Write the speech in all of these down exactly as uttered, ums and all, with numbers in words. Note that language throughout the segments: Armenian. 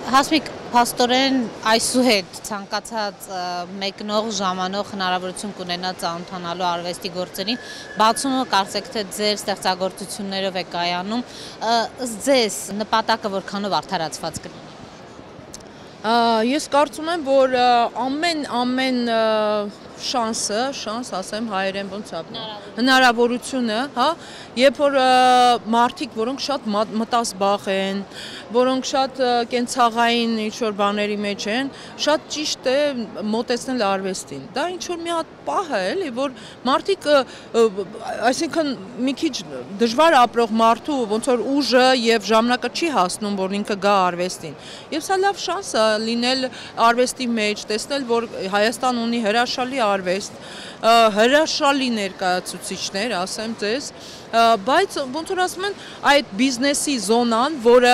Հասմիկ փաստորեն այսուհետ ցանկացած մեկնող ժամանող հնարավորություն կունենա ծանոթանալու արվեստի գործերին, բացումը կարծեք թե ձեր ստեղծագործություններով է կայանում, ըստ ձեզ նպատակը որքանով արդարացված կլինի։ Ես կարծում եմ, որ ամեն ամեն շանսը, շանս ասեմ հայերեն ոնց է, հնարավորությունը, հա, երբ որ մարդիկ, որոնք շատ մտազբաղ են, որոնք շատ կենցաղային ինչ-որ բաների մեջ են, շատ ճիշտ է մոտեցնել արվեստին։ Դա ինչ-որ մի հատ պահ է, էլի, որ մարդիկ, այսինքն մի քիչ դժվար ապրող մարդու ոնց որ ուժը եւ ժամանակը չի հասնում, որ ինքը գա արվեստին։ Եվ սա լավ շանս է լինել արվեստի մեջ, տեսնել, որ Հայաստան ունի հրաշալի արվեստ, հրաշալի ներկայացուցիչներ, ասեմ ձեզ, բայց ոնց որ ասում են, այդ բիզնեսի զոնան, որը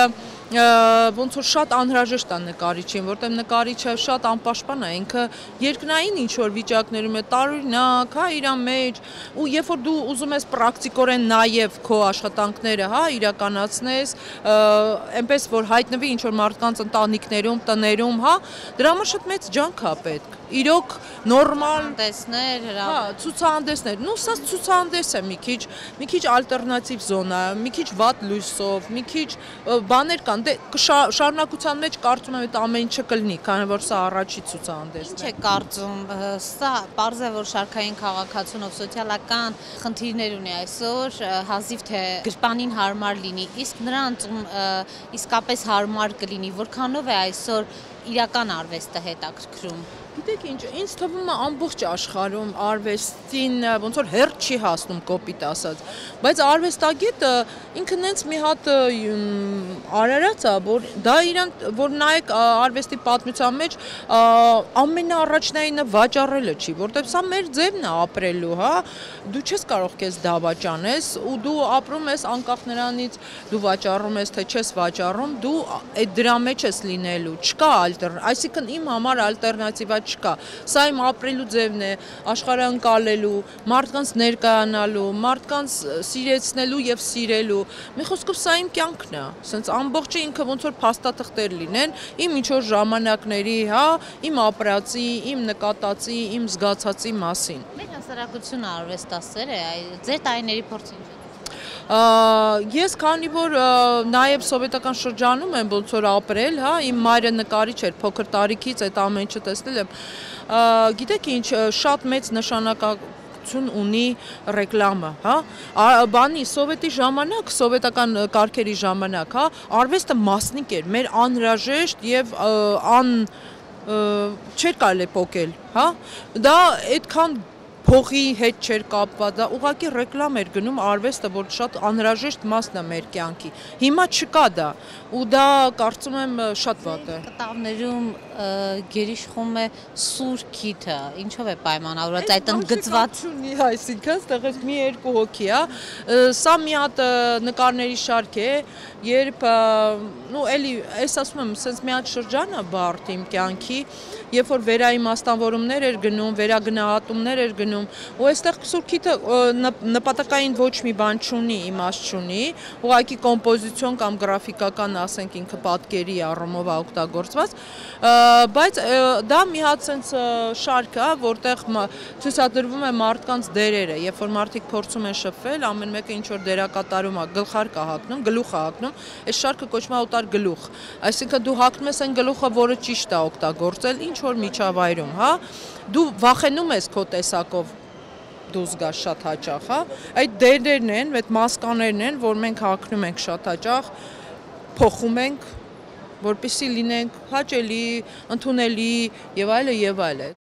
ոնց որ շատ անհրաժեշտ է նկարիչին, որտեղ նկարիչը շատ անպաշտպան է, ինքը երկնային ինչ-որ վիճակներում է, տարօրինակ, հա, իր մեջ, ու երբ որ դու ուզում ես պրակտիկորեն նաև քո աշխատանքները, հա, իրականացնես, այնպես որ հայտնվի ինչ-որ մարդկանց ընտանիքներում, տներում, հա, դրա համար շատ մեծ ջանք է պետք։ Իրոք նորմալ տեսներ, հա, ցուցահանդեսներ, նու սա ցուցահանդես է մի քիչ, մի քիչ ալտերնատիվ զոնա, մի քիչ վատ լույսով, մի քիչ բաներ կան, դե շարունակության մեջ կարծում եմ այդ ամեն ինչը կլինի, քանի որ սա առաջի ցուցահանդեսն է։ Ինչ է կարծում, սա պարզ է, որ շարքային քաղաքացիությունով սոցիալական խնդիրներ ունի այսօր, հազիվ թե գրպանին հարմար լինի, իսկ նրանց իսկապես հարմար կլինի, որքանով է այսօր իրական արվեստը հետաքրքրում։ Գիտեք ինչ, ինձ թվում է ամբողջ աշխարհում արվեստին ոնց որ հերթ չի հասնում կոպիտ ասած, բայց արվեստագետը ինքը նենց մի հատ արարած է, որ դա իրան, որ նայեք արվեստի պատմության մեջ ամենաառաջնայինը վաճառելը չի, որտեղ սա մեր ձևն է ապրելու, հա, դու չես կարող քեզ դավաճանես ու դու ապրում ես անկախ նրանից, դու վաճառում ես թե չես վաճառում, դու այդ դրա մեջ ես լինելու, չկա ալտեր, այսինքն իմ համար ալտերնատիվա չկա, սա իմ ապրելու ձևն է, աշխարհը ընկալելու, մարդկանց ներկայանալու, մարդկանց սիրեցնելու եւ սիրելու, մի խոսքով սա իմ կյանքն է, ասենց ամբողջը ինքը ոնց որ փաստաթղթեր լինեն, իմ ինչ որ ժամանակների, հա, իմ ապրածի, իմ նկատածի, իմ զգացածի մասին։ Մեր հասարակությունը արվեստասեր է, ձեր տարիների փորձը ինչ է։ Ես քանի որ նաև սովետական շրջանում եմ ոնց որ ապրել, հա, իմ մայրը նկարիչ էր, փոքր տարիքից այդ ամեն ինչը տեսնել եմ, գիտեք ինչ, շատ մեծ նշանակություն ունի ռեկլամը, հա, բանի սովետի ժամանակ, սովետական կարգերի ժամանակ, հա, արվեստը մասնիկ էր, մեր անհրաժեշտ եւ ան չէր կարելի փոկել, հա, դա այդքան փողի հետ չէր կապված, դա ուղղակի ռեկլամ էր գնում արվեստը, որ շատ անհրաժեշտ մասն է մեր կյանքի։ Հիմա չկա դա, ու դա կարծում եմ շատ վատ է։ Կտավներում գերիշխում է սուր քիթը, ինչով է պայմանավորված այդ ընդգծված։ Այսինքն ստեղից մի երկու հոգի է, սա մի հատ նկարների շարք է, երբ, նու էլի, ես ասում եմ, սենց մի հատ շրջան է բարդ իմ կյանքի, երբ որ վերաիմաստանվորումներ էր գնում, վերագնահատումներ էր գնում, ու այստեղ սուր քիթը նպատակային ոչ մի բան չունի, իմաստ չունի, ուղղակի կոմպոզիցիոն կամ գրաֆիկական, ասենք ինքը պատկերի առումով է օգտագործված, բայց դա մի հատ սենց շարք է, որտեղ ցույցադրվում է մարդկանց դերերը, երբ որ մարդիկ փորձում են շփվել, ամեն մեկը ինչ որ դերակատարում է, գլխարկ է հագնում, գլուխ է հագնում, այս շարքը կոչվում է օտար գլուխ, այսինքն դու հագնում ես այն գլուխը, որը ճիշտ է օգտագործել ինչ որ միջավայրում, հա, դու վախենում ես քո տեսակով դու զգաս շատ հաճախ, հա, այդ դերներն են, այդ մասկաներն են, որ մենք հագնում ենք շատ հաճախ, փոխում ենք, որպեսզի լինենք հաճելի, ընդունելի եւ այլը եւ այլը։